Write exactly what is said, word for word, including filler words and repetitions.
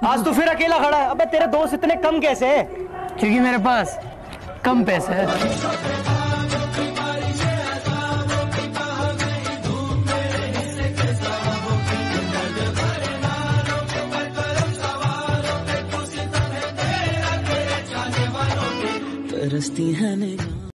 आज तू फिर अकेला खड़ा है। अबे तेरे दोस्त इतने कम कैसे हैं? क्योंकि मेरे पास कम पैसे है। तरसती है निगाह।